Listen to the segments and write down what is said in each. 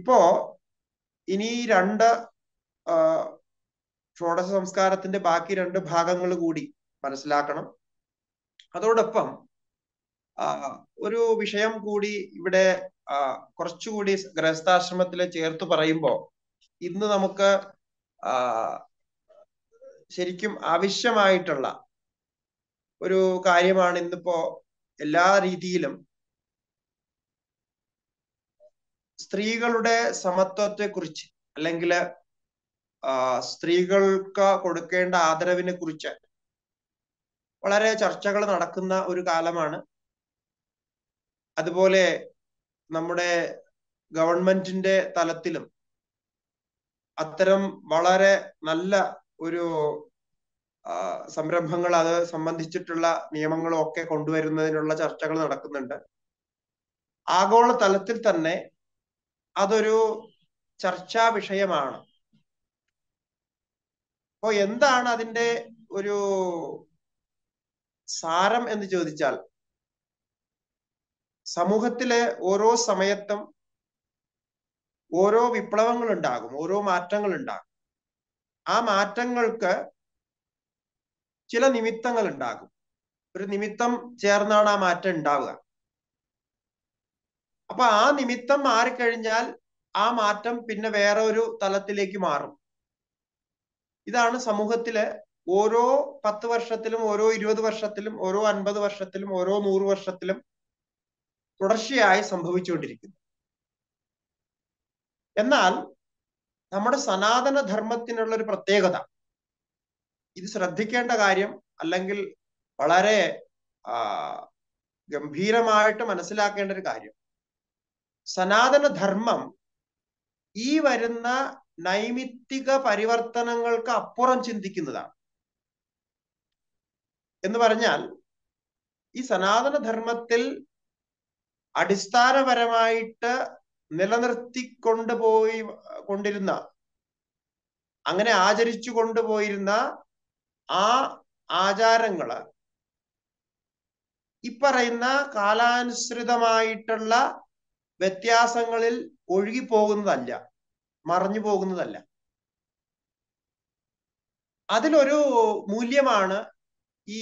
ഇപ്പോ ഇനി രണ്ട് ഷോഡശ സംസ്കാരത്തിന്റെ ബാക്കി രണ്ട് ഭാഗങ്ങൾ കൂടി മനസ്സിലാക്കണം. അതോടൊപ്പം ഒരു വിഷയം കൂടി ഇവിടെ കുറച്ചുകൂടി ഗൃഹസ്ഥാശ്രമത്തിലെ ചേർത്ത് പറയുമ്പോൾ ഇന്ന് നമുക്ക് ശരിക്കും ആവശ്യമായിട്ടുള്ള ഒരു കാര്യമാണ്. ഇന്നിപ്പോ എല്ലാ രീതിയിലും സ്ത്രീകളുടെ സമത്വത്തെ കുറിച്ച് അല്ലെങ്കിൽ സ്ത്രീകൾക്ക് കൊടുക്കേണ്ട ആദരവിനെ കുറിച്ച് വളരെ ചർച്ചകൾ നടക്കുന്ന ഒരു കാലമാണ്. അതുപോലെ നമ്മുടെ ഗവൺമെന്റിന്റെ തലത്തിലും അത്തരം വളരെ നല്ല ഒരു സംരംഭങ്ങൾ അത് സംബന്ധിച്ചിട്ടുള്ള നിയമങ്ങളും ഒക്കെ കൊണ്ടുവരുന്നതിനുള്ള ചർച്ചകൾ നടക്കുന്നുണ്ട്. ആഗോള തലത്തിൽ തന്നെ അതൊരു ചർച്ചാ വിഷയമാണ്. അപ്പോ എന്താണ് അതിന്റെ ഒരു സാരം എന്ന് ചോദിച്ചാൽ, സമൂഹത്തിലെ ഓരോ സമയത്തും ഓരോ വിപ്ലവങ്ങൾ ഉണ്ടാകും, ഓരോ മാറ്റങ്ങൾ ഉണ്ടാകും. ആ മാറ്റങ്ങൾക്ക് ചില നിമിത്തങ്ങൾ ഉണ്ടാകും. ഒരു നിമിത്തം ചേർന്നാണ് ആ മാറ്റം ഉണ്ടാവുക. അപ്പൊ ആ നിമിത്തം മാറിക്കഴിഞ്ഞാൽ ആ മാറ്റം പിന്നെ വേറെ ഒരു തലത്തിലേക്ക് മാറും. ഇതാണ് സമൂഹത്തില് ഓരോ 10 വർഷത്തിലും ഓരോ 20 വർഷത്തിലും ഓരോ 50 വർഷത്തിലും ഓരോ 100 വർഷത്തിലും തുടർച്ചയായി സംഭവിച്ചുകൊണ്ടിരിക്കുന്നു. എന്നാൽ നമ്മുടെ സനാതന ധർമ്മത്തിനുള്ള ഒരു പ്രത്യേകത, ഇത് ശ്രദ്ധിക്കേണ്ട കാര്യം, അല്ലെങ്കിൽ വളരെ ഗംഭീരമായിട്ട് മനസ്സിലാക്കേണ്ട ഒരു കാര്യം, സനാതന ധർമ്മം ഈ വരുന്ന നൈമിത്തിക പരിവർത്തനങ്ങൾക്ക് അപ്പുറം ചിന്തിക്കുന്നതാണ്. എന്ന് പറഞ്ഞാൽ ഈ സനാതന ധർമ്മത്തിൽ അടിസ്ഥാനപരമായിട്ട് കൊണ്ടിരുന്ന, അങ്ങനെ ആചരിച്ചു കൊണ്ടുപോയിരുന്ന ആ ആചാരങ്ങള് ഇപ്പറയുന്ന കാലാനുസൃതമായിട്ടുള്ള വ്യത്യാസങ്ങളിൽ ഒഴുകിപ്പോകുന്നതല്ല, മറഞ്ഞു പോകുന്നതല്ല. അതിലൊരു മൂല്യമാണ് ഈ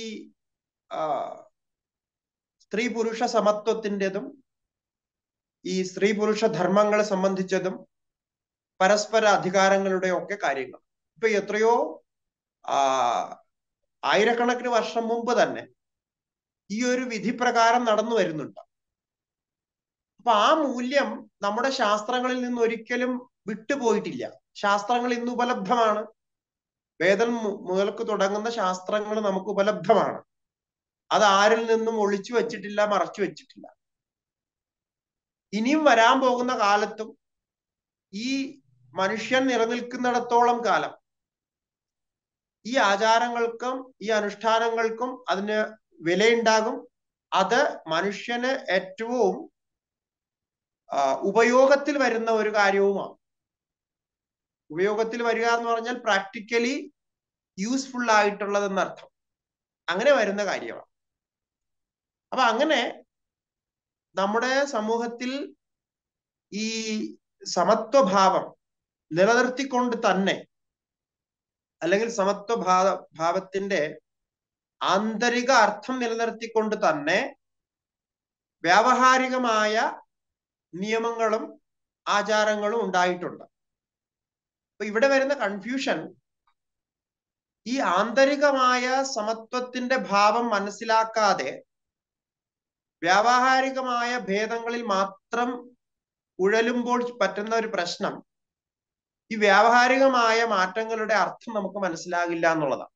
സ്ത്രീ പുരുഷ സമത്വത്തിൻ്റെതും ഈ സ്ത്രീ പുരുഷ ധർമ്മങ്ങളെ സംബന്ധിച്ചതും പരസ്പര അധികാരങ്ങളുടെ ഒക്കെ കാര്യങ്ങൾ. ഇപ്പൊ എത്രയോ ആയിരക്കണക്കിന് വർഷം മുമ്പ് തന്നെ ഈ ഒരു വിധി പ്രകാരം നടന്നു വരുന്നുണ്ട്. അപ്പൊ ആ മൂല്യം നമ്മുടെ ശാസ്ത്രങ്ങളിൽ നിന്ന് ഒരിക്കലും വിട്ടുപോയിട്ടില്ല. ശാസ്ത്രങ്ങൾ ഇന്ന് ഉപലബ്ധമാണ്. വേദം മുതൽക്ക് തുടങ്ങുന്ന ശാസ്ത്രങ്ങൾ നമുക്ക് ഉപലബ്ധമാണ്. അത് ആരിൽ നിന്നും ഒളിച്ചു വെച്ചിട്ടില്ല, മറച്ചു വെച്ചിട്ടില്ല. ഇനിയും വരാൻ പോകുന്ന കാലത്തും ഈ മനുഷ്യൻ നിലനിൽക്കുന്നിടത്തോളം കാലം ഈ ആചാരങ്ങൾക്കും ഈ അനുഷ്ഠാനങ്ങൾക്കും അതിന് വിലയുണ്ടാകും. അത് മനുഷ്യന് ഏറ്റവും ഉപയോഗത്തിൽ വരുന്ന ഒരു കാര്യവുമാണ്. ഉപയോഗത്തിൽ വരിക എന്ന് പറഞ്ഞാൽ പ്രാക്ടിക്കലി യൂസ്ഫുൾ ആയിട്ടുള്ളതെന്നർത്ഥം. അങ്ങനെ വരുന്ന കാര്യമാണ്. അപ്പൊ അങ്ങനെ നമ്മുടെ സമൂഹത്തിൽ ഈ സമത്വഭാവം നിലനിർത്തിക്കൊണ്ട് തന്നെ, അല്ലെങ്കിൽ സമത്വഭാവത്തിന്റെ ആന്തരിക അർത്ഥം നിലനിർത്തിക്കൊണ്ട് തന്നെ വ്യാവഹാരികമായ നിയമങ്ങളും ആചാരങ്ങളും ഉണ്ടായിട്ടുണ്ട്. അപ്പൊ ഇവിടെ വരുന്ന കൺഫ്യൂഷൻ, ഈ ആന്തരികമായ സമത്വത്തിന്റെ ഭാവം മനസ്സിലാക്കാതെ വ്യാവഹാരികമായ ഭേദങ്ങളിൽ മാത്രം ഉഴലുമ്പോൾ പറ്റുന്ന ഒരു പ്രശ്നം, ഈ വ്യാവഹാരികമായ മാറ്റങ്ങളുടെ അർത്ഥം നമുക്ക് മനസ്സിലാകില്ല എന്നുള്ളതാണ്.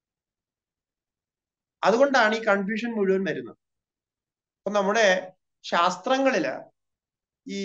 അതുകൊണ്ടാണ് ഈ കൺഫ്യൂഷൻ മുഴുവൻ വരുന്നത്. അപ്പൊ നമ്മുടെ ശാസ്ത്രങ്ങളില് ഈ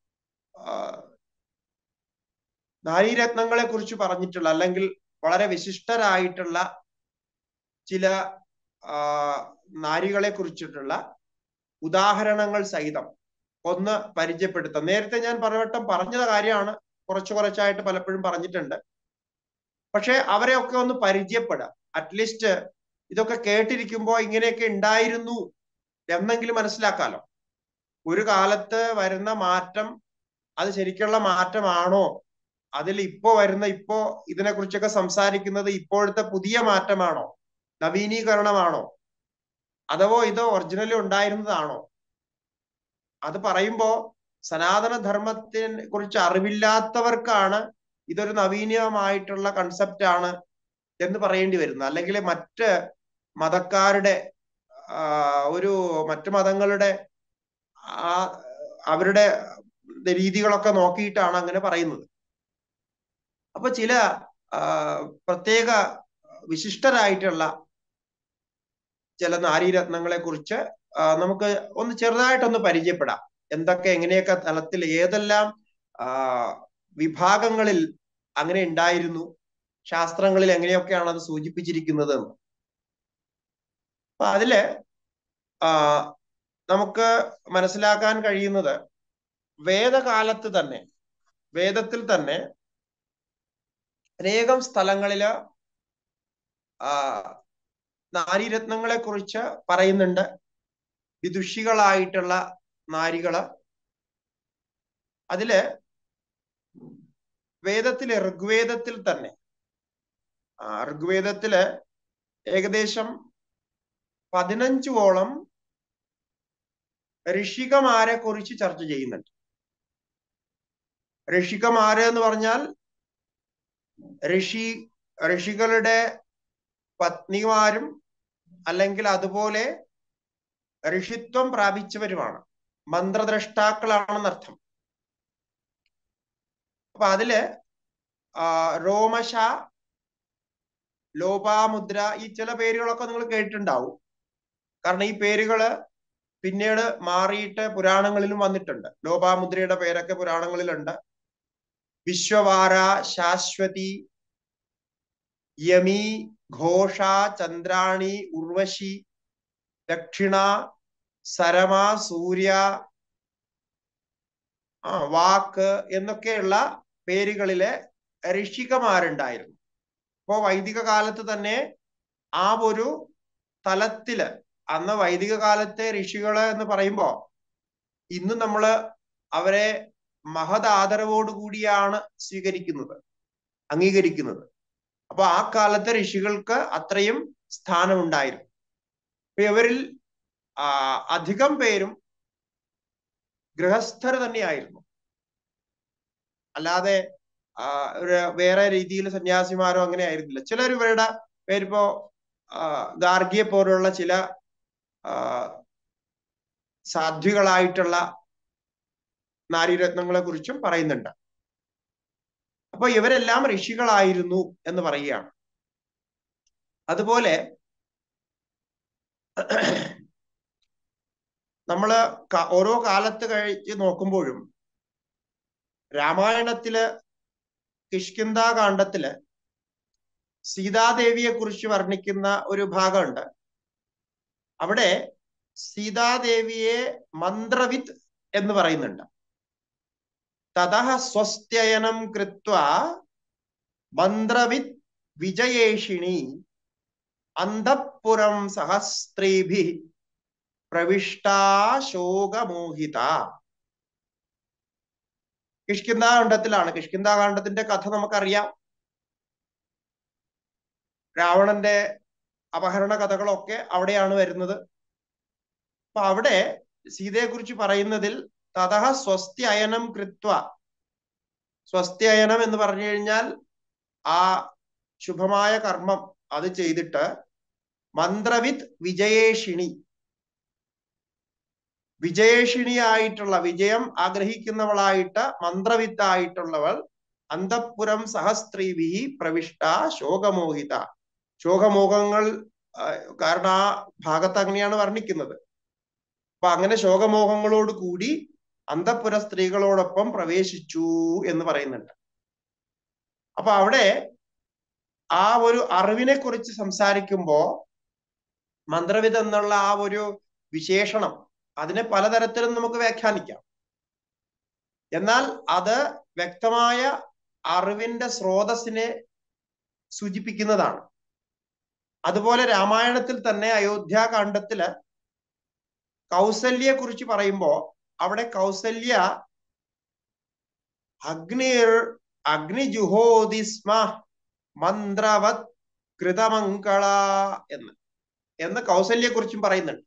നാരീരത്നങ്ങളെ കുറിച്ച് പറഞ്ഞിട്ടുള്ള, അല്ലെങ്കിൽ വളരെ വിശിഷ്ടരായിട്ടുള്ള ചില നാരികളെ കുറിച്ചിട്ടുള്ള ഉദാഹരണങ്ങൾ സഹിതം ഒന്ന് പരിചയപ്പെടുത്താം. നേരത്തെ ഞാൻ പലവട്ടം പറഞ്ഞ കാര്യമാണ്, കുറച്ചായിട്ട് പലപ്പോഴും പറഞ്ഞിട്ടുണ്ട്. പക്ഷെ അവരെയൊക്കെ ഒന്ന് പരിചയപ്പെടാം. അറ്റ്ലീസ്റ്റ് ഇതൊക്കെ കേട്ടിരിക്കുമ്പോൾ ഇങ്ങനെയൊക്കെ ഉണ്ടായിരുന്നു എന്നെങ്കിലും മനസ്സിലാക്കാലോ. ഒരു കാലത്ത് വരുന്ന മാറ്റം അത് ശരിക്കുള്ള മാറ്റമാണോ, അതിൽ ഇപ്പോ ഇതിനെ കുറിച്ചൊക്കെ സംസാരിക്കുന്നത് ഇപ്പോഴത്തെ പുതിയ മാറ്റമാണോ, നവീനീകരണമാണോ, അഥവാ ഇത് ഒറിജിനലി ഉണ്ടായിരുന്നതാണോ? അത് പറയുമ്പോ സനാതന ധർമ്മത്തെ കുറിച്ച് അറിവില്ലാത്തവർക്കാണ് ഇതൊരു നവീനമായിട്ടുള്ള കൺസെപ്റ്റ് ആണ് എന്ന് പറയേണ്ടി വരുന്നത്. അല്ലെങ്കിൽ മറ്റ് മതക്കാരുടെ മറ്റു മതങ്ങളുടെ അവരുടെ രീതികളൊക്കെ നോക്കിയിട്ടാണ് അങ്ങനെ പറയുന്നത്. അപ്പൊ ചില പ്രത്യേക വിശിഷ്ടരായിട്ടുള്ള ചില നാരീരത്നങ്ങളെ കുറിച്ച് നമുക്ക് ഒന്ന് ചെറുതായിട്ടൊന്ന് പരിചയപ്പെടാം. എന്തൊക്കെ എങ്ങനെയൊക്കെ തലത്തിൽ ഏതെല്ലാം വിഭാഗങ്ങളിൽ അങ്ങനെ ഉണ്ടായിരുന്നു, ശാസ്ത്രങ്ങളിൽ എങ്ങനെയൊക്കെയാണ് അത് സൂചിപ്പിച്ചിരിക്കുന്നത് എന്ന്. അപ്പൊ അതില് നമുക്ക് മനസ്സിലാക്കാൻ കഴിയുന്നത് വേദകാലത്ത് തന്നെ, വേദത്തിൽ തന്നെ അനേകം സ്ഥലങ്ങളില് നാരീരത്നങ്ങളെ കുറിച്ച് പറയുന്നുണ്ട്. വിദുഷികളായിട്ടുള്ള നാരികള്. അതില് വേദത്തിലെ ഋഗ്വേദത്തിൽ തന്നെ, ഋഗ്വേദത്തില് ഏകദേശം 15ഓളം ഋഷികമാരെ കുറിച്ച് ചർച്ച ചെയ്യുന്നുണ്ട്. ഋഷികമാര് എന്ന് പറഞ്ഞാൽ ഋഷികളുടെ പത്നിമാരും അല്ലെങ്കിൽ അതുപോലെ ഋഷിത്വം പ്രാപിച്ചവരുമാണ്, മന്ത്രദ്രഷ്ടാക്കളാണെന്നർത്ഥം. അപ്പൊ അതില് രോമശ, ലോപാമുദ്ര, ഈ ചില പേരുകളൊക്കെ നിങ്ങൾ കേട്ടിട്ടുണ്ടാവും. കാരണം ഈ പേരുകള് പിന്നീട് മാറിയിട്ട് പുരാണങ്ങളിലും വന്നിട്ടുണ്ട്. ലോപാമുദ്രയുടെ പേരൊക്കെ പുരാണങ്ങളിലുണ്ട്. വിശ്വവാര, ശാശ്വതി, യമി, ഘോഷ, ചന്ദ്രാണി, ഉർവശി, ദക്ഷിണ, സരമ, സൂര്യ, വാക്ക് എന്നൊക്കെയുള്ള പേരുകളിലെ ഋഷികമാരുണ്ടായിരുന്നു. അപ്പോ വൈദിക കാലത്ത് തന്നെ ആ ഒരു തലത്തില്, അന്ന് വൈദിക കാലത്തെ ഋഷികള് എന്ന് പറയുമ്പോ ഇന്ന് നമ്മള് അവരെ മഹദാദരവോടുകൂടിയാണ് സ്വീകരിക്കുന്നത്, അംഗീകരിക്കുന്നത്. അപ്പൊ ആ കാലത്തെ ഋഷികൾക്ക് അത്രയും സ്ഥാനമുണ്ടായിരുന്നു. അപ്പൊ ഇവരിൽ അധികം പേരും ഗൃഹസ്ഥർ തന്നെയായിരുന്നു. അല്ലാതെ വേറെ രീതിയിൽ സന്യാസിമാരോ അങ്ങനെ ആയിരുന്നില്ല. ചിലർ ഇവരുടെ പേരിപ്പോ ഗാർഗിയെ പോലുള്ള ചില സാധ്വികളായിട്ടുള്ള നാരീരത്നങ്ങളെ കുറിച്ചും പറയുന്നുണ്ട്. അപ്പൊ ഇവരെല്ലാം ഋഷികളായിരുന്നു എന്ന് പറയുകയാണ്. അതുപോലെ നമ്മള് ഓരോ കാലത്ത് കഴിച്ച് നോക്കുമ്പോഴും രാമായണത്തില് കിഷ്കിന്ധാകാന്ഡത്തില് സീതാദേവിയെ കുറിച്ച് വർണ്ണിക്കുന്ന ഒരു ഭാഗമുണ്ട്. അവിടെ സീതാദേവിയെ മന്ത്രവിത്ത് എന്ന് പറയുന്നുണ്ട്. തതഃ സ്വസ്ത്യയനം കൃത്വ മന്ത്രവിത്ത് വിജയേഷിണി അന്തഃപുരം സഹസ്ത്രീഭി പ്രവിഷ്ടാ ശോകമോഹിത. കിഷ്കിന്ധാകാന്ഡത്തിലാണ്. കിഷ്കിന്ധാകാന്ഡത്തിന്റെ കഥ നമുക്കറിയാം. രാവണന്റെ അപഹരണ കഥകളൊക്കെ അവിടെയാണ് വരുന്നത്. അപ്പൊ അവിടെ സീതയെ കുറിച്ച് പറയുന്നതിൽ തതഃ സ്വസ്ത്യയനം കൃത്വ, സ്വസ്ത്യയനം എന്ന് പറഞ്ഞു കഴിഞ്ഞാൽ ആ ശുഭമായ കർമ്മം അത് ചെയ്തിട്ട് മന്ത്രവിത്ത് വിജയേഷിണി, വിജയേഷിണിയായിട്ടുള്ള, വിജയം ആഗ്രഹിക്കുന്നവളായിട്ട് മന്ത്രവിത്തായിട്ടുള്ളവൾ അന്തഃപുരം സഹസ്ത്രീഭി പ്രവിഷ്ട ശോകമോഹിത. ശോകമോഹങ്ങൾ കാരണം ആ ഭാഗത്ത് അങ്ങനെയാണ് വർണ്ണിക്കുന്നത്. അപ്പൊ അങ്ങനെ ശോകമോഹങ്ങളോട് കൂടി അന്തഃപുര സ്ത്രീകളോടൊപ്പം പ്രവേശിച്ചു എന്ന് പറയുന്നുണ്ട്. അപ്പൊ അവിടെ ആ ഒരു അറിവിനെ കുറിച്ച് സംസാരിക്കുമ്പോ മന്ത്രവിത്ത് എന്നുള്ള ആ ഒരു വിശേഷണം അതിനെ പലതരത്തിലും നമുക്ക് വ്യാഖ്യാനിക്കാം. എന്നാൽ അത് വ്യക്തമായ അറിവിന്റെ സ്രോതസ്സിനെ സൂചിപ്പിക്കുന്നതാണ്. അതുപോലെ രാമായണത്തിൽ തന്നെ അയോധ്യാകാന്ഡത്തില് കൗസല്യയെ കുറിച്ച് പറയുമ്പോ അവിടെ കൗസല്യ അഗ്നിർ അഗ്നിജുഹോതി സ്മ മന്ത്രവത് കൃതമംഗള എന്ന് കൗസല്യെ കുറിച്ചും പറയുന്നുണ്ട്.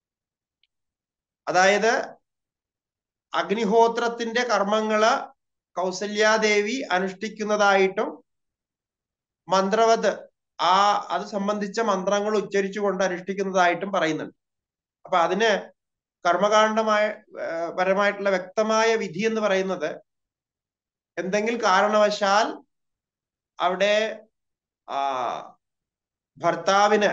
അതായത് അഗ്നിഹോത്രത്തിന്റെ കർമ്മങ്ങള് കൗസല്യാദേവി അനുഷ്ഠിക്കുന്നതായിട്ടും മന്ത്രവത് അത് സംബന്ധിച്ച മന്ത്രങ്ങൾ ഉച്ചരിച്ചുകൊണ്ട് അനുഷ്ഠിക്കുന്നതായിട്ടും പറയുന്നുണ്ട്. അപ്പൊ അതിന് കർമ്മകാണ്ഡമായ പരമായിട്ടുള്ള വ്യക്തമായ വിധി എന്ന് പറയുന്നത് എന്തെങ്കിലും കാരണവശാൽ അവിടെ ഭർത്താവിന്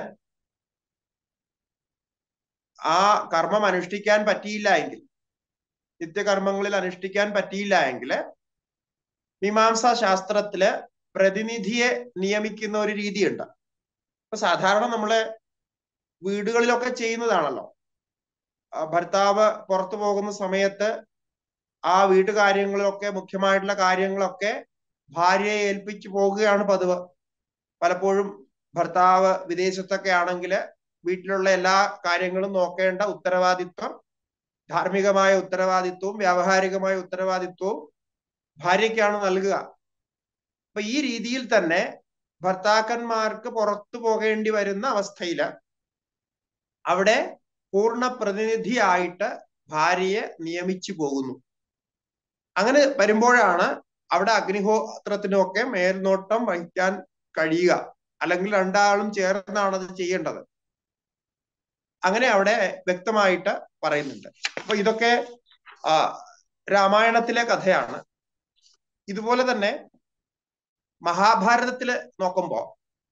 ആ കർമ്മം അനുഷ്ഠിക്കാൻ പറ്റിയില്ല എങ്കിൽ, നിത്യകർമ്മങ്ങളിൽ അനുഷ്ഠിക്കാൻ പറ്റിയില്ല എങ്കിൽ മീമാംസാ ശാസ്ത്രത്തില് പ്രതിനിധിയെ നിയമിക്കുന്ന ഒരു രീതിയുണ്ട്. അപ്പൊ സാധാരണ നമ്മള് വീടുകളിലൊക്കെ ചെയ്യുന്നതാണല്ലോ. ഭർത്താവ് പുറത്തു പോകുന്ന സമയത്ത് ആ വീട്ടുകാര്യങ്ങളൊക്കെ, മുഖ്യമായിട്ടുള്ള കാര്യങ്ങളൊക്കെ ഭാര്യയെ ഏൽപ്പിച്ചു പോകുകയാണ് പതിവ്. പലപ്പോഴും ഭർത്താവ് വിദേശത്തൊക്കെ ആണെങ്കിൽ വീട്ടിലുള്ള എല്ലാ കാര്യങ്ങളും നോക്കേണ്ട ഉത്തരവാദിത്വം, ധാർമ്മികമായ ഉത്തരവാദിത്വവും വ്യാവഹാരികമായ ഉത്തരവാദിത്വവും ഭാര്യയ്ക്കാണ് നൽകുക. അപ്പൊ ഈ രീതിയിൽ തന്നെ ഭർത്താക്കന്മാർക്ക് പുറത്തു പോകേണ്ടി വരുന്ന അവസ്ഥയില് അവിടെ പൂർണ്ണ പ്രതിനിധിയായിട്ട് ഭാര്യയെ നിയമിച്ചു പോകുന്നു. അങ്ങനെ വരുമ്പോഴാണ് അവിടെ അഗ്നിഹോത്രത്തിനൊക്കെ മേൽനോട്ടം വഹിക്കാൻ കഴിയുക. അല്ലെങ്കിൽ രണ്ടാളും ചേർന്നാണ് അത് ചെയ്യേണ്ടത്. അങ്ങനെ അവിടെ വ്യക്തമായിട്ട് പറയുന്നുണ്ട്. അപ്പൊ ഇതൊക്കെ രാമായണത്തിലെ കഥയാണ്. ഇതുപോലെ തന്നെ മഹാഭാരതത്തില് നോക്കുമ്പോ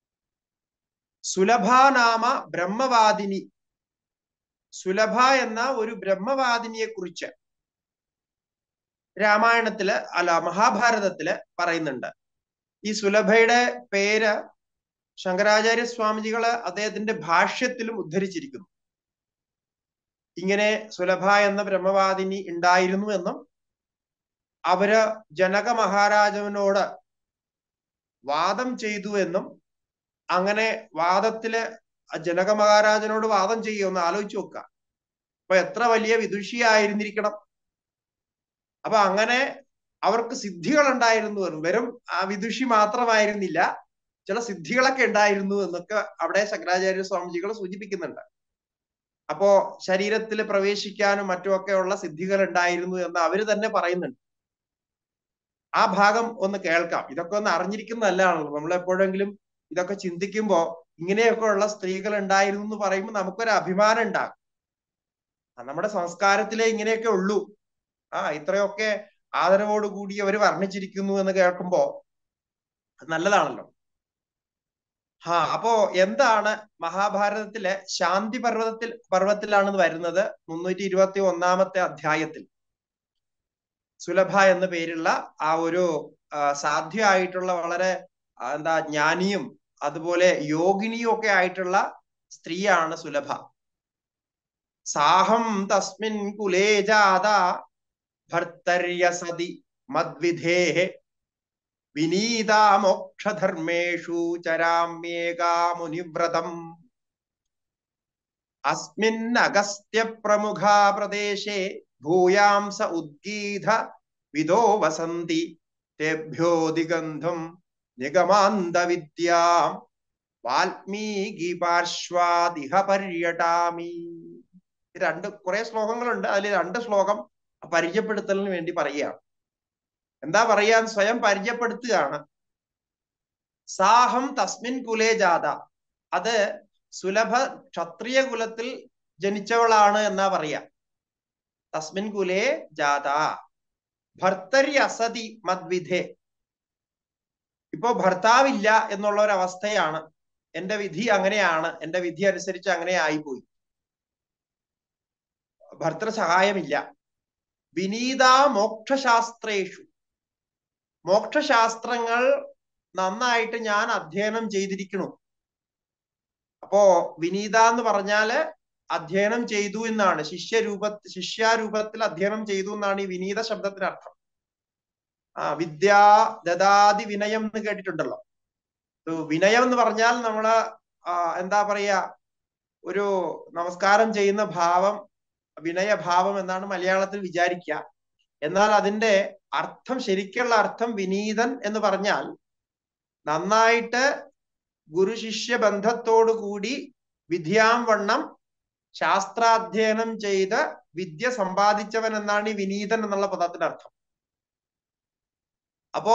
സുലഭ നാമ ബ്രഹ്മവാദിനി, സുലഭ എന്ന ഒരു ബ്രഹ്മവാദിനിയെ കുറിച്ച് രാമായണത്തില് മഹാഭാരതത്തില് പറയുന്നുണ്ട്. ഈ സുലഭയുടെ പേര് ശങ്കരാചാര്യ സ്വാമിജികള് അദ്ദേഹത്തിന്റെ ഭാഷ്യത്തിലും ഉദ്ധരിച്ചിരിക്കുന്നു. ഇങ്ങനെ സുലഭ എന്ന ബ്രഹ്മവാദിനി ഉണ്ടായിരുന്നു എന്നും അവര് ജനക മഹാരാജാവിനോട് വാദം ചെയ്തു എന്നും, അങ്ങനെ വാദത്തില് ജനക മഹാരാജനോട് വാദം ചെയ്യുമെന്ന് ആലോചിച്ച് നോക്കുക. അപ്പൊ എത്ര വലിയ വിദുഷിയായിരുന്നിരിക്കണം. അപ്പൊ അങ്ങനെ അവർക്ക് സിദ്ധികൾ ഉണ്ടായിരുന്നു എന്നും, വെറും ആ വിദുഷി മാത്രമായിരുന്നില്ല, ചില സിദ്ധികളൊക്കെ ഉണ്ടായിരുന്നു എന്നൊക്കെ അവിടെ ശങ്കരാചാര്യ സ്വാമിജികൾ സൂചിപ്പിക്കുന്നുണ്ട്. അപ്പോ ശരീരത്തിൽ പ്രവേശിക്കാനും മറ്റുമൊക്കെ ഉള്ള സിദ്ധികൾ ഉണ്ടായിരുന്നു എന്ന് അവര് തന്നെ പറയുന്നുണ്ട്. ആ ഭാഗം ഒന്ന് കേൾക്കാം. ഇതൊക്കെ ഒന്ന് അറിഞ്ഞിരിക്കുന്നതല്ലാണല്ലോ. നമ്മൾ എപ്പോഴെങ്കിലും ഇതൊക്കെ ചിന്തിക്കുമ്പോ ഇങ്ങനെയൊക്കെ ഉള്ള സ്ത്രീകൾ ഉണ്ടായിരുന്നു എന്ന് പറയുമ്പോൾ നമുക്കൊരു അഭിമാനം ഉണ്ടാകും. നമ്മുടെ സംസ്കാരത്തിലെ ഇങ്ങനെയൊക്കെ ഉള്ളൂ, ഇത്രയൊക്കെ ആദരവോടുകൂടി അവർ വർണ്ണിച്ചിരിക്കുന്നു എന്ന് കേൾക്കുമ്പോ നല്ലതാണല്ലോ. അപ്പോ എന്താണ് മഹാഭാരതത്തിലെ ശാന്തി പർവ്വത്തിലാണ് വരുന്നത്. 321 അധ്യായത്തിൽ സുലഭ എന്ന പേരുള്ള ആ ഒരു സാധ്യമായിട്ടുള്ള വളരെ ജ്ഞാനിയും അതുപോലെ യോഗിനിയും ഒക്കെ ആയിട്ടുള്ള സ്ത്രീയാണ് സുലഭ. സാഹം തസ്മിൻ കുലേ ജാത ഭർത്തര്യസതി മദ്വിധേഹ വിനീതാ മോക്ഷധർമ്മേഷു ചരാമ്യേകാ മുനിവ്രതം അസ്മിൻ അഗസ്ത്യ പ്രമുഖാ പ്രദേശേ ഭൂയാംസ ഉദ്ഗീത വിദോ വസന്തി തേഭ്യോ ദിഗന്ധം നിഗമാന്ത വിദ്യാം വാൽമീകി പാർശ്വാദിഹ പര്യടാമി. കുറെ ശ്ലോകങ്ങളുണ്ട്. അതിൽ 2 ശ്ലോകം പരിചയപ്പെടുത്തലിന് വേണ്ടി പറയുകയാണ്. എന്താ പറയാൻ? സ്വയം പരിചയപ്പെടുത്തുകയാണ്. സാഹം തസ്മിൻ കുലേ ജാത, അത് സുലഭ ക്ഷത്രിയ കുലത്തിൽ ജനിച്ചവളാണ് എന്നാ പറയാ. തസ്മിൻ കുലേ ജാത ഭർത്തരി അസതി മദ്വിധേ, ഇപ്പോ ഭർത്താവില്ല എന്നുള്ള ഒരു അവസ്ഥയാണ്. എന്റെ വിധി അങ്ങനെയാണ്, എന്റെ വിധി അനുസരിച്ച് അങ്ങനെ ആയിപ്പോയി, ഭർത്തൃ സഹായമില്ല. വിനീത മോക്ഷശാസ്ത്രേഷു, മോക്ഷശാസ്ത്രങ്ങൾ നന്നായിട്ട് ഞാൻ അധ്യയനം ചെയ്തിരിക്കുന്നു. അപ്പോ വിനീത എന്ന് പറഞ്ഞാല് അധ്യയനം ചെയ്തു എന്നാണ്. ശിഷ്യാരൂപത്തിൽ അധ്യയനം ചെയ്തു എന്നാണ് ഈ വിനീത ശബ്ദത്തിന് അർത്ഥം. വിദ്യാ ദദാതി വിനയം എന്ന് കേട്ടിട്ടുണ്ടല്ലോ. വിനയം എന്ന് പറഞ്ഞാൽ നമ്മള് എന്താ പറയാ, ഒരു നമസ്കാരം ചെയ്യുന്ന ഭാവം, വിനയഭാവം എന്നാണ് മലയാളത്തിൽ വിചാരിക്കുക. എന്നാൽ അതിന്റെ അർത്ഥം, ശരിക്കുള്ള അർത്ഥം വിനീതൻ എന്ന് പറഞ്ഞാൽ നന്നായിട്ട് ഗുരുശിഷ്യ ബന്ധത്തോടു കൂടി വിധിയാം വണ്ണം ശാസ്ത്രാധ്യയനം ചെയ്ത് വിദ്യ സമ്പാദിച്ചവൻ എന്നാണ് ഈ വിനീതൻ എന്നുള്ള പദത്തിന്റെ അർത്ഥം. അപ്പോ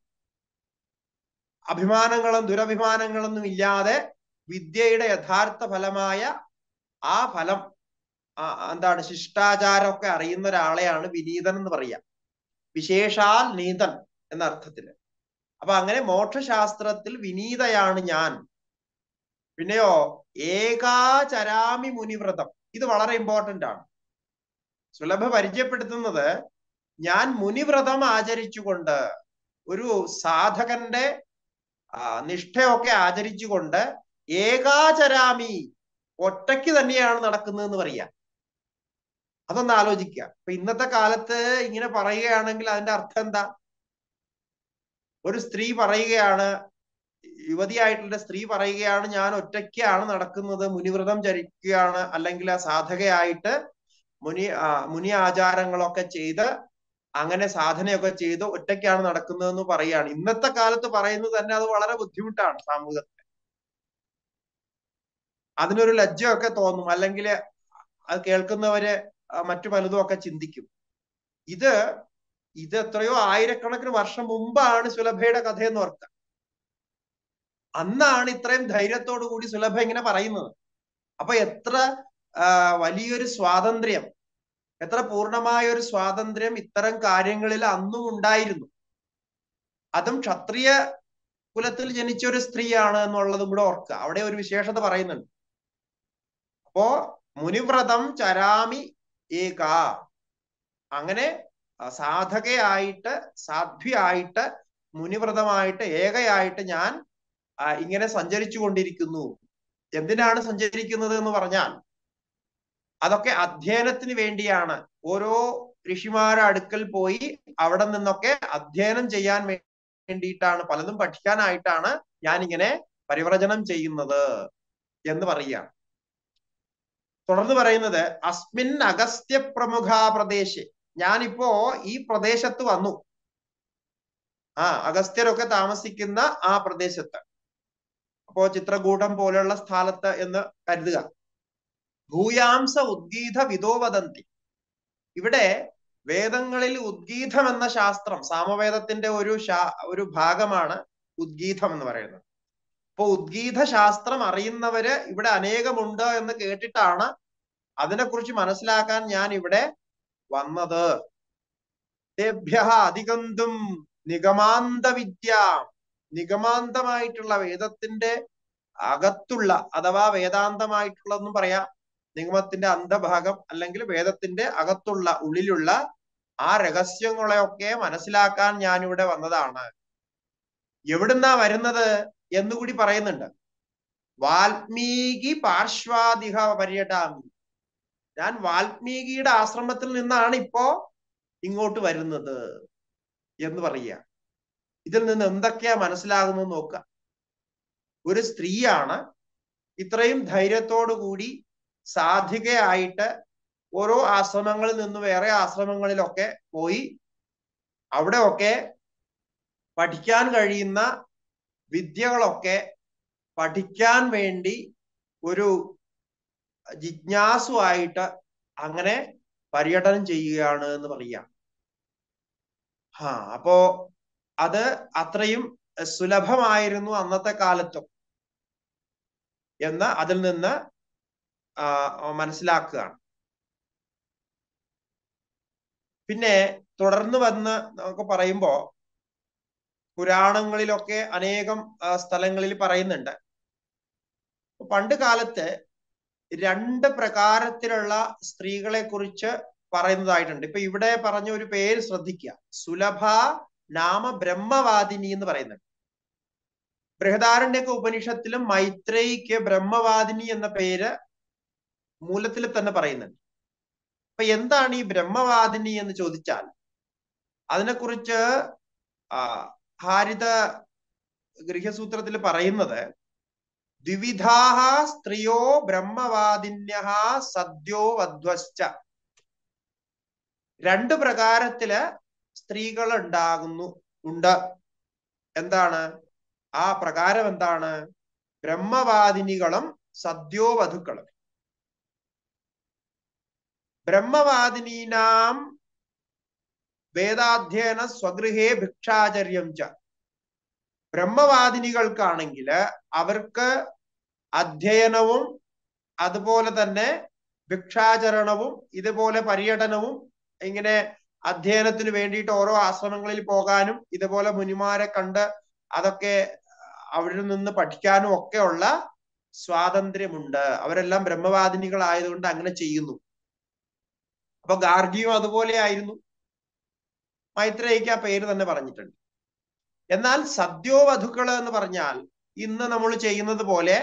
അഭിമാനങ്ങളും ദുരഭിമാനങ്ങളൊന്നും ഇല്ലാതെ വിദ്യയുടെ യഥാർത്ഥ ഫലമായ ആ ഫലം എന്താണ് ശിഷ്ടാചാരമൊക്കെ അറിയുന്ന ഒരാളെയാണ് വിനീതൻ എന്ന് പറയാം. വിശേഷാൽ നീതൻ എന്ന അർത്ഥത്തില്. അപ്പൊ അങ്ങനെ മോക്ഷശാസ്ത്രത്തിൽ വിനീതയാണ് ഞാൻ. പിന്നെയോ ഏകാചരാമി മുനിവ്രതം, ഇത് വളരെ ഇമ്പോർട്ടന്റ് ആണ്. സുലഭ പരിചയപ്പെടുത്തുന്നത് ഞാൻ മുനിവ്രതം ആചരിച്ചുകൊണ്ട്, ഒരു സാധകന്റെ നിഷ്ഠയൊക്കെ ആചരിച്ചുകൊണ്ട് ഏകാചരാമി, ഒറ്റയ്ക്ക് തന്നെയാണ് നടക്കുന്നതെന്ന് പറയാം. അതൊന്ന് ആലോചിക്കുക. അപ്പൊ ഇന്നത്തെ കാലത്ത് ഇങ്ങനെ പറയുകയാണെങ്കിൽ അതിന്റെ അർത്ഥം എന്താ? ഒരു സ്ത്രീ പറയുകയാണ്, യുവതിയായിട്ടുള്ള സ്ത്രീ പറയുകയാണ്, ഞാൻ ഒറ്റയ്ക്കാണ് നടക്കുന്നത്, മുനിവ്രതം ചരിക്കുകയാണ്, അല്ലെങ്കിൽ ആ സാധകയായിട്ട് മുനി ആചാരങ്ങളൊക്കെ ചെയ്ത് അങ്ങനെ സാധനയൊക്കെ ചെയ്ത് ഒറ്റയ്ക്കാണ് നടക്കുന്നതെന്ന് പറയുകയാണ്. ഇന്നത്തെ കാലത്ത് പറയുന്നത് തന്നെ അത് വളരെ ബുദ്ധിമുട്ടാണ് സാമൂഹികത്തിൽ. അതിനൊരു ലജ്ജയൊക്കെ തോന്നും, അല്ലെങ്കിൽ അത് കേൾക്കുന്നവര് മറ്റു പലതും ഒക്കെ ചിന്തിക്കും. ഇത് എത്രയോ ആയിരക്കണക്കിന് വർഷം മുമ്പാണ് സുലഭയുടെ കഥയെന്ന് ഓർക്കുക. അന്നാണ് ഇത്രയും ധൈര്യത്തോടു കൂടി സുലഭ ഇങ്ങനെ പറയുന്നത്. അപ്പൊ എത്ര വലിയൊരു സ്വാതന്ത്ര്യം, എത്ര പൂർണ്ണമായ ഒരു സ്വാതന്ത്ര്യം ഇത്തരം കാര്യങ്ങളിൽ അന്നും ഉണ്ടായിരുന്നു. അതും ക്ഷത്രിയ കുലത്തിൽ ജനിച്ച ഒരു സ്ത്രീയാണ് എന്നുള്ളതും കൂടെ ഓർക്കുക. അവിടെ ഒരു വിശേഷത പറയുന്നുണ്ട്. അപ്പോ മുനിവ്രതം ചരാമി ഏക, അങ്ങനെ സാധകയായിട്ട് സാധ്വിയായിട്ട് മുനിവ്രതമായിട്ട് ഏകയായിട്ട് ഞാൻ ഇങ്ങനെ സഞ്ചരിച്ചു കൊണ്ടിരിക്കുന്നു. എന്തിനാണ് സഞ്ചരിക്കുന്നത് എന്ന് പറഞ്ഞാൽ അതൊക്കെ അധ്യയനത്തിന് വേണ്ടിയാണ്. ഓരോ ഋഷിമാരുടെ അടുക്കൽ പോയി അവിടെ നിന്നൊക്കെ അധ്യയനം ചെയ്യാൻ വേണ്ടിയിട്ടാണ്, പലതും പഠിക്കാനായിട്ടാണ് ഞാൻ ഇങ്ങനെ പരിവ്രജനം ചെയ്യുന്നത് എന്ന് പറയുകയാണ്. തുടർന്ന് പറയുന്നത് അസ്മിൻ അഗസ്ത്യ പ്രമുഖ പ്രദേശെ, ഞാനിപ്പോ ഈ പ്രദേശത്ത് വന്നു. അഗസ്ത്യരൊക്കെ താമസിക്കുന്ന ആ പ്രദേശത്ത്, അപ്പോ ചിത്രകൂടം പോലെയുള്ള സ്ഥലത്ത് എന്ന് കരുതുക. ഭൂയാംസ ഉദ്ഗീത വിദോവദന്തി, ഇവിടെ വേദങ്ങളിൽ ഉദ്ഗീതം എന്ന ശാസ്ത്രം, സാമവേദത്തിന്റെ ഒരു ഭാഗമാണ് ഉദ്ഗീതം എന്ന് പറയുന്നത്. അപ്പൊ ഉദ്ഗീത ശാസ്ത്രം അറിയുന്നവര് ഇവിടെ അനേകമുണ്ട് എന്ന് കേട്ടിട്ടാണ് അതിനെക്കുറിച്ച് മനസ്സിലാക്കാൻ ഞാൻ ഇവിടെ വന്നത്. തേഭ്യഃ അധികന്തും നിഗമാന്ത വിദ്യ, നിഗമാന്തമായിട്ടുള്ള വേദത്തിന്റെ അകത്തുള്ള അഥവാ വേദാന്തമായിട്ടുള്ളതെന്നും പറയാം, നിഗമത്തിന്റെ അന്തഭാഗം അല്ലെങ്കിൽ വേദത്തിന്റെ അകത്തുള്ള ഉള്ളിലുള്ള ആ രഹസ്യങ്ങളെയൊക്കെ മനസ്സിലാക്കാൻ ഞാനിവിടെ വന്നതാണ്. എവിടുന്നാ വരുന്നത് എന്നുകൂടി പറയുന്നുണ്ട്. വാൽമീകി പാർശ്വാദിഹ പര്യടാമി, ഞാൻ വാൽമീകിയുടെ ആശ്രമത്തിൽ നിന്നാണ് ഇപ്പോ ഇങ്ങോട്ട് വരുന്നത് എന്ന് പറയുക. ഇതിൽ നിന്ന് എന്തൊക്കെയാ മനസ്സിലാകുന്നത് നോക്കുക. ഒരു സ്ത്രീയാണ് ഇത്രയും ധൈര്യത്തോടു കൂടി സാധികയായിട്ട് ഓരോ ആശ്രമങ്ങളിൽ നിന്ന് വേറെ ആശ്രമങ്ങളിലൊക്കെ പോയി അവിടെയൊക്കെ പഠിക്കാൻ കഴിയുന്ന വിദ്യകളൊക്കെ പഠിക്കാൻ വേണ്ടി ഒരു ജിജ്ഞാസുവായിട്ട് അങ്ങനെ പര്യടനം ചെയ്യുകയാണ് എന്ന് പറയാം. അപ്പോ അത് അത്രയും സുലഭമായിരുന്നു അന്നത്തെ കാലത്തും എന്ന് അതിൽ നിന്ന് മനസ്സിലാക്കുകയാണ്. പിന്നെ തുടർന്ന് വന്ന് നമുക്ക് പറയുമ്പോ പുരാണങ്ങളിലൊക്കെ അനേകം സ്ഥലങ്ങളിൽ പറയുന്നുണ്ട്. പണ്ട് കാലത്ത് 2 പ്രകാരത്തിലുള്ള സ്ത്രീകളെ കുറിച്ച് പറയുന്നതായിട്ടുണ്ട്. ഇപ്പൊ ഇവിടെ പറഞ്ഞ ഒരു പേര് ശ്രദ്ധിക്കുക, സുലഭ നാമ ബ്രഹ്മവാദിനി എന്ന് പറയുന്നുണ്ട്. ബൃഹദാരണ്യക ഉപനിഷത്തിലും മൈത്രേയിക്ക് ബ്രഹ്മവാദിനി എന്ന പേര് മൂലത്തിൽ തന്നെ പറയുന്നുണ്ട്. അപ്പൊ എന്താണ് ഈ ബ്രഹ്മവാദിനി എന്ന് ചോദിച്ചാൽ അതിനെക്കുറിച്ച് ഹാരിത ഗൃഹ്യസൂത്രത്തിൽ പറയുന്നത് ദ്വിവിധാഹ സ്ത്രീയോ ബ്രഹ്മവാദിന്യഃ സദ്യോ വധ്വശ്ച. രണ്ട് പ്രകാരത്തില് സ്ത്രീകൾ ഉണ്ട്. എന്താണ് ആ പ്രകാരം? എന്താണ്? ബ്രഹ്മവാദിനികളും സദ്യോവധുക്കളും. ബ്രഹ്മവാദിനീനാം വേദാധ്യയന സ്വഗൃഹേ ഭിക്ഷാചര്യം ച. ബ്രഹ്മവാദിനികൾക്കാണെങ്കിൽ അവർക്ക് അധ്യയനവും അതുപോലെ തന്നെ ഭിക്ഷാചരണവും ഇതുപോലെ പര്യടനവും, ഇങ്ങനെ അധ്യയനത്തിന് വേണ്ടിയിട്ട് ഓരോ ആശ്രമങ്ങളിൽ പോകാനും ഇതുപോലെ മുനിമാരെ കണ്ട് അതൊക്കെ അവിടെ നിന്ന് പഠിക്കാനും ഒക്കെ ഉള്ള സ്വാതന്ത്ര്യമുണ്ട്. അവരെല്ലാം ബ്രഹ്മവാദിനികളായതുകൊണ്ട് അങ്ങനെ ചെയ്യുന്നു. അപ്പൊ ഗാർഗിയും അതുപോലെ ആയിരുന്നു. മൈത്രേയിക്ക് ആ പേര് തന്നെ പറഞ്ഞിട്ടുണ്ട്. എന്നാൽ സദ്യോവധുക്കള് എന്ന് പറഞ്ഞാൽ ഇന്ന് നമ്മൾ ചെയ്യുന്നത് പോലെ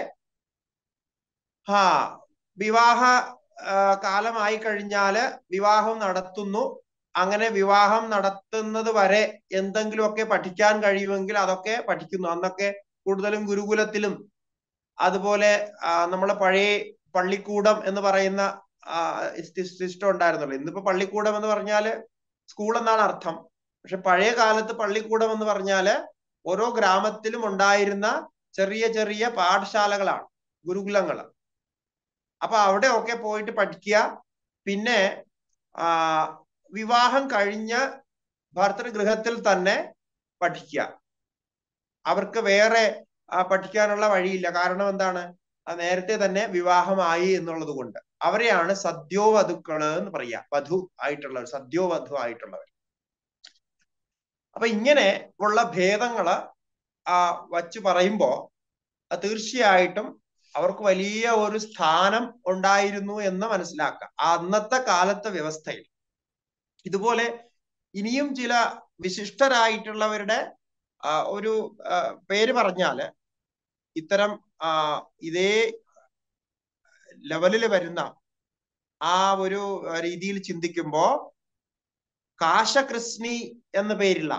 വിവാഹ കാലമായി കഴിഞ്ഞാല് വിവാഹം നടത്തുന്നു. അങ്ങനെ വിവാഹം നടത്തുന്നത് വരെ എന്തെങ്കിലുമൊക്കെ പഠിക്കാൻ കഴിയുമെങ്കിൽ അതൊക്കെ പഠിക്കുന്നു. അന്നൊക്കെ കൂടുതലും ഗുരുകുലത്തിലും അതുപോലെ നമ്മളെ പഴയ പള്ളിക്കൂടം എന്ന് പറയുന്ന സിസ്റ്റം ഉണ്ടായിരുന്നല്ലോ. ഇന്നിപ്പോ പള്ളിക്കൂടം എന്ന് പറഞ്ഞാല് സ്കൂൾ എന്നാണ് അർത്ഥം. പക്ഷെ പഴയ കാലത്ത് പള്ളിക്കൂടം എന്ന് പറഞ്ഞാല് ഓരോ ഗ്രാമത്തിലും ഉണ്ടായിരുന്ന ചെറിയ ചെറിയ പാഠശാലകളാണ്, ഗുരുകുലങ്ങൾ. അപ്പൊ അവിടെ ഒക്കെ പോയിട്ട് പഠിക്കുക. പിന്നെ വിവാഹം കഴിഞ്ഞ് ഭർതൃഗൃഹത്തിൽ തന്നെ പഠിക്കുക. അവർക്ക് വേറെ പഠിക്കാനുള്ള വഴിയില്ല. കാരണം എന്താണ്? നേരത്തെ തന്നെ വിവാഹമായി എന്നുള്ളത് കൊണ്ട്. അവരെയാണ് സദ്യോവധുക്കള് എന്ന് പറയുക. വധു ആയിട്ടുള്ളവർ, സദ്യോവധു ആയിട്ടുള്ളവർ. അപ്പൊ ഇങ്ങനെ ഉള്ള ഭേദങ്ങള് വച്ച് പറയുമ്പോ തീർച്ചയായിട്ടും അവർക്ക് വലിയ ഒരു സ്ഥാനം ഉണ്ടായിരുന്നു എന്ന് മനസ്സിലാക്കാം അന്നത്തെ കാലത്തെ വ്യവസ്ഥയിൽ. ഇതുപോലെ ഇനിയും ചില വിശിഷ്ടരായിട്ടുള്ളവരുടെ ഒരു പേര് പറഞ്ഞാല് ഇത്തരം ഇതേ ലെവലിൽ വരുന്ന ആ ഒരു രീതിയിൽ ചിന്തിക്കുമ്പോ കാശകൃഷ്ണി എന്ന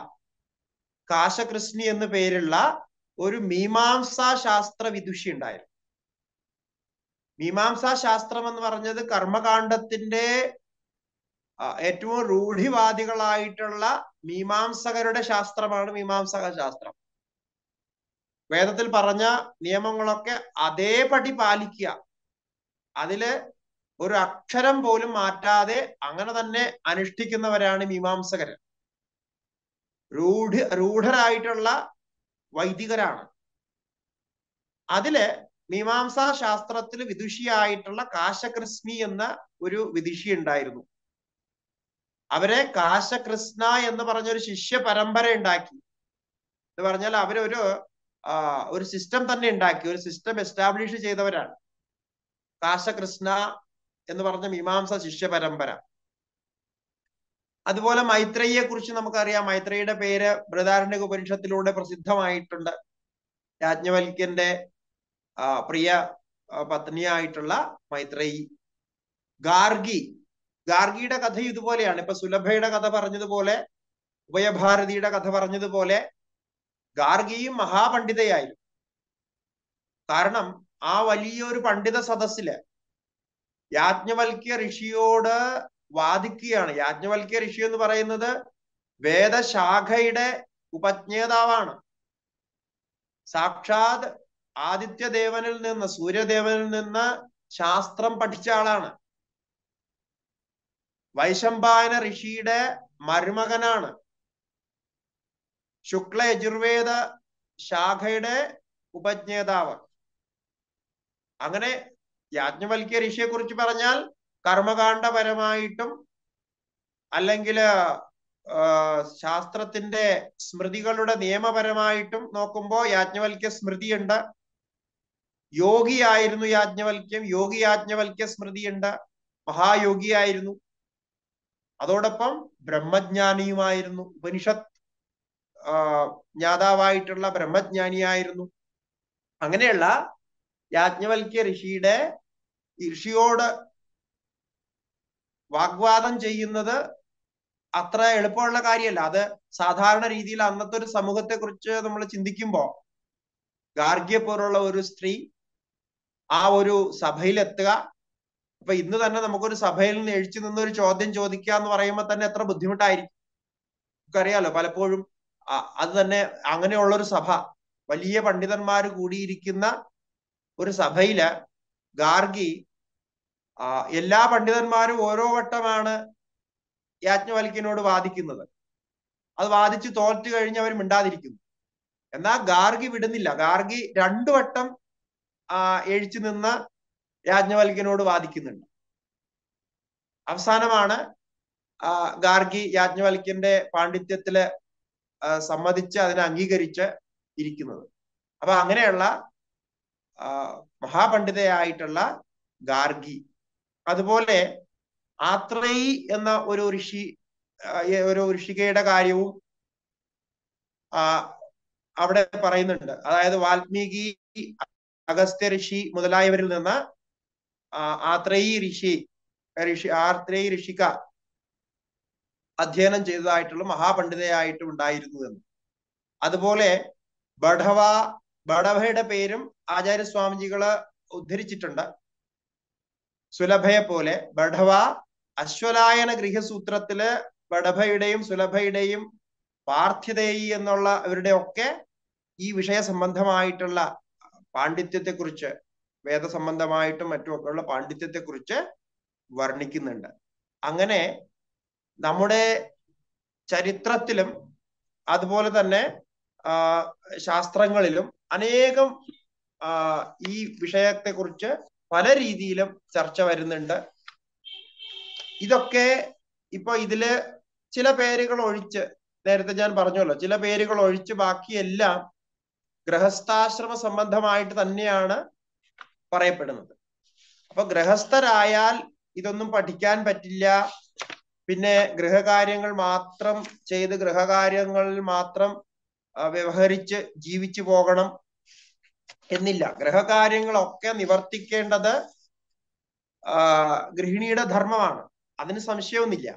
പേരുള്ള ഒരു മീമാംസാ ശാസ്ത്ര വിദുഷി ഉണ്ടായിരുന്നു. മീമാംസാ ശാസ്ത്രം എന്ന് പറഞ്ഞത് കർമ്മകാണ്ഡത്തിന്റെ ഏറ്റവും രൂഢിവാദികളായിട്ടുള്ള മീമാംസകരുടെ ശാസ്ത്രമാണ് മീമാംസക ശാസ്ത്രം. വേദത്തിൽ പറഞ്ഞ നിയമങ്ങളൊക്കെ അതേപടി പാലിക്കുക, അതില് ഒരു അക്ഷരം പോലും മാറ്റാതെ അങ്ങനെ തന്നെ അനുഷ്ഠിക്കുന്നവരാണ് മീമാംസകര്. രൂഢരായിട്ടുള്ള വൈദികരാണ്. അതില് മീമാംസാ ശാസ്ത്രത്തിൽ വിദുഷിയായിട്ടുള്ള കാശകൃഷ്ണി എന്ന ഒരു വിദുഷി ഉണ്ടായിരുന്നു. അവരെ കാശകൃഷ്ണ എന്ന് പറഞ്ഞൊരു ശിഷ്യ പരമ്പര ഉണ്ടാക്കി. എന്ന് പറഞ്ഞാൽ ഒരു സിസ്റ്റം തന്നെ ഉണ്ടാക്കി, ഒരു സിസ്റ്റം എസ്റ്റാബ്ലിഷ് ചെയ്തവരാണ് കാശകൃഷ്ണ എന്ന് പറഞ്ഞ മീമാംസ ശിഷ്യ പരമ്പര. അതുപോലെ മൈത്രേയിയെ കുറിച്ച് നമുക്കറിയാം. മൈത്രേയിയുടെ പേര് ബൃഹദാരണ്യക ഉപനിഷത്തിലൂടെ പ്രസിദ്ധമായിട്ടുണ്ട്. യാജ്ഞവൽക്യന്റെ പ്രിയ പത്നിയായിട്ടുള്ള മൈത്രേയി. ഗാർഗിയുടെ കഥ ഇതുപോലെയാണ്. ഇപ്പൊ സുലഭയുടെ കഥ പറഞ്ഞതുപോലെ, ഉഭയഭാരതിയുടെ കഥ പറഞ്ഞതുപോലെ ഗാർഗിയും മഹാപണ്ഡിതയായിരുന്നു. കാരണം ആ വലിയൊരു പണ്ഡിത സദസ്സില് യാജ്ഞവൽക്യ ഋഷിയോട് വാദിക്കുകയാണ്. യാജ്ഞവൽക്യ ഋഷി എന്ന് പറയുന്നത് വേദശാഖയുടെ ഉപജ്ഞേതാവാണ്. സാക്ഷാത് ആദിത്യദേവനിൽ നിന്ന്, സൂര്യദേവനിൽ നിന്ന് ശാസ്ത്രം പഠിച്ച ആളാണ്. വൈശമ്പായന ഋഷിയുടെ മരുമകനാണ്. ശുക്ല യജുർവേദ ശാഖയുടെ ഉപജ്ഞേതാവ്. അങ്ങനെ യാജ്ഞവൽക്യ ഋഷിയെ കുറിച്ച് പറഞ്ഞാൽ കർമ്മകാണ്ഡപരമായിട്ടും അല്ലെങ്കിൽ ശാസ്ത്രത്തിന്റെ സ്മൃതികളുടെ നിയമപരമായിട്ടും നോക്കുമ്പോൾ യാജ്ഞവൽക്യ സ്മൃതിയുണ്ട്. യോഗിയായിരുന്നു യാജ്ഞവൽക്യം. യാജ്ഞവൽക്യ സ്മൃതിയുണ്ട്. മഹായോഗിയായിരുന്നു. അതോടൊപ്പം ബ്രഹ്മജ്ഞാനിയുമായിരുന്നു. ഉപനിഷത്ത് ജ്ഞാതാവായിട്ടുള്ള ബ്രഹ്മജ്ഞാനിയായിരുന്നു. അങ്ങനെയുള്ള യാജ്ഞവൽക്യ ഋഷിയോട് വാഗ്വാദം ചെയ്യുന്നത് അത്ര എളുപ്പമുള്ള കാര്യമല്ല. അത് സാധാരണ രീതിയിൽ അന്നത്തെ ഒരു സമൂഹത്തെ കുറിച്ച് നമ്മൾ ചിന്തിക്കുമ്പോൾ ഗാർഗ്യെ പോലുള്ള ഒരു സ്ത്രീ ആ ഒരു സഭയിലെത്തുക, അപ്പൊ ഇന്ന് തന്നെ നമുക്കൊരു സഭയിൽ നിന്ന് എഴുച്ചു നിന്നൊരു ചോദ്യം ചോദിക്കുക എന്ന് പറയുമ്പോൾ തന്നെ എത്ര ബുദ്ധിമുട്ടായിരിക്കും. നമുക്കറിയാലോ പലപ്പോഴും അത് തന്നെ അങ്ങനെയുള്ളൊരു സഭ, വലിയ പണ്ഡിതന്മാർ കൂടിയിരിക്കുന്ന ഒരു സഭയില് ഗാർഗി എല്ലാ പണ്ഡിതന്മാരും ഓരോ വട്ടമാണ് യാജ്ഞവൽക്യനോട് വാദിക്കുന്നത്. അത് വാദിച്ച് തോറ്റു കഴിഞ്ഞ് അവർ മിണ്ടാതിരിക്കുന്നു. എന്നാൽ ഗാർഗി വിടുന്നില്ല. ഗാർഗി 2 വട്ടം എഴിച്ചു നിന്ന് യാജ്ഞവൽക്യനോട് വാദിക്കുന്നുണ്ട്. അവസാനമാണ് ഗാർഗി യാജ്ഞവൽക്യന്റെ പാണ്ഡിത്യത്തില് സമ്മതിച്ച് അതിനെ അംഗീകരിച്ച് ഇരിക്കുന്നത്. അപ്പൊ അങ്ങനെയുള്ള മഹാപണ്ഡിതയായിട്ടുള്ള ഗാർഗി, അതുപോലെ ആത്രേയി എന്ന ഒരു ഋഷികയുടെ കാര്യവും അവിടെ പറയുന്നുണ്ട്. അതായത് വാൽമീകി, അഗസ്ത്യ ഋഷി മുതലായവരിൽ നിന്ന് ആത്രേയി ഋഷിക അധ്യയനം ചെയ്തതായിട്ടുള്ള മഹാപണ്ഡിതയായിട്ടും ഉണ്ടായിരുന്നു എന്ന്. അതുപോലെ ബഡവയുടെ പേരും ആചാര്യസ്വാമിജികള് ഉദ്ധരിച്ചിട്ടുണ്ട്. സുലഭയെ പോലെ ബഡവ അശ്വലായന ഗൃഹസൂത്രത്തില് ബഡഭയുടെയും സുലഭയുടെയും പാർത്ഥിതേയി എന്നുള്ള അവരുടെ ഒക്കെ ഈ വിഷയ സംബന്ധമായിട്ടുള്ള പാണ്ഡിത്യത്തെക്കുറിച്ച്, വേദസംബന്ധമായിട്ടും മറ്റുമൊക്കെയുള്ള പാണ്ഡിത്യത്തെക്കുറിച്ച് വർണ്ണിക്കുന്നുണ്ട്. അങ്ങനെ നമ്മുടെ ചരിത്രത്തിലും അതുപോലെ തന്നെ ശാസ്ത്രങ്ങളിലും അനേകം ഈ വിഷയത്തെക്കുറിച്ച് പല രീതിയിലും ചർച്ച വരുന്നുണ്ട്. ഇതൊക്കെ ഇപ്പൊ ഇതില് ചില പേരുകൾ ഒഴിച്ച്, നേരത്തെ ഞാൻ പറഞ്ഞല്ലോ, ചില പേരുകൾ ഒഴിച്ച് ബാക്കിയെല്ലാം ഗൃഹസ്ഥാശ്രമ സംബന്ധമായിട്ട് തന്നെയാണ് പറയപ്പെടുന്നത്. അപ്പൊ ഗൃഹസ്ഥരായാൽ ഇതൊന്നും പഠിക്കാൻ പറ്റില്ല, പിന്നെ ഗൃഹകാര്യങ്ങൾ മാത്രം ചെയ്ത് ഗൃഹകാര്യങ്ങളിൽ മാത്രം വ്യവഹരിച്ച് ജീവിച്ചു പോകണം എന്നില്ല. ഗൃഹകാര്യങ്ങളൊക്കെ നിവർത്തിക്കേണ്ടത് ഗൃഹിണിയുടെ ധർമ്മമാണ്, അതിന് സംശയമൊന്നുമില്ല.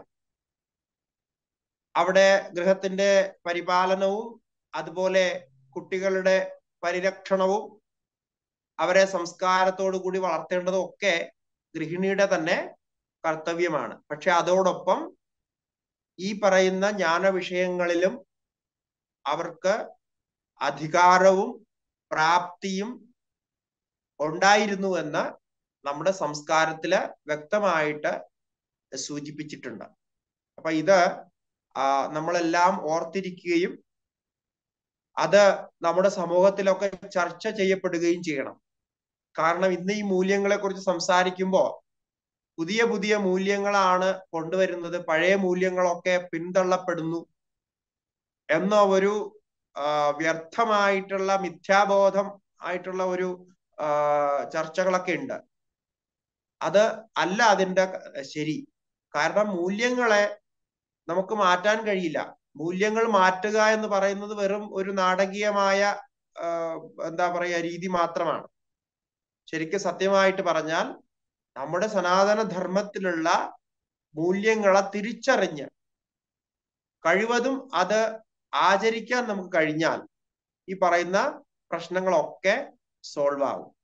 അവിടെ ഗൃഹത്തിന്റെ പരിപാലനവും അതുപോലെ കുട്ടികളുടെ പരിരക്ഷണവും അവരെ സംസ്കാരത്തോടു കൂടി വളർത്തേണ്ടതും ഒക്കെ ഗൃഹിണിയുടെ തന്നെ കർത്തവ്യമാണ്. പക്ഷെ അതോടൊപ്പം ഈ പറയുന്ന ജ്ഞാന വിഷയങ്ങളിലും അവർക്ക് അധികാരവും പ്രാപ്തിയും ഉണ്ടായിരുന്നു എന്ന് നമ്മുടെ സംസ്കാരത്തില് വ്യക്തമായിട്ട് സൂചിപ്പിച്ചിട്ടുണ്ട്. അപ്പൊ ഇത് നമ്മളെല്ലാം ഓർത്തിരിക്കുകയും അത് നമ്മുടെ സമൂഹത്തിലൊക്കെ ചർച്ച ചെയ്യപ്പെടുകയും ചെയ്യണം. കാരണം ഇന്ന് ഈ മൂല്യങ്ങളെ കുറിച്ച് സംസാരിക്കുമ്പോൾ പുതിയ പുതിയ മൂല്യങ്ങളാണ് കൊണ്ടുവരുന്നത്, പഴയ മൂല്യങ്ങളൊക്കെ പിന്തള്ളപ്പെടുന്നു എന്ന ഒരു വ്യർത്ഥമായിട്ടുള്ള മിഥ്യാബോധം ആയിട്ടുള്ള ഒരു ചർച്ചകളൊക്കെ ഉണ്ട്. അത് അല്ല അതിൻ്റെ ശരി. കാരണം മൂല്യങ്ങളെ നമുക്ക് മാറ്റാൻ കഴിയില്ല. മൂല്യങ്ങൾ മാറ്റുക എന്ന് പറയുന്നത് വെറും ഒരു നാടകീയമായ എന്താ പറയുക രീതി മാത്രമാണ്. ശരിക്കും സത്യമായിട്ട് പറഞ്ഞാൽ നമ്മുടെ സനാതന ധർമ്മത്തിലുള്ള മൂല്യങ്ങളെ തിരിച്ചറിഞ്ഞ് കഴിവതും അത് ആചരിക്കാൻ നമുക്ക് കഴിഞ്ഞാൽ ഈ പറയുന്ന പ്രശ്നങ്ങളൊക്കെ സോൾവ് ആവും.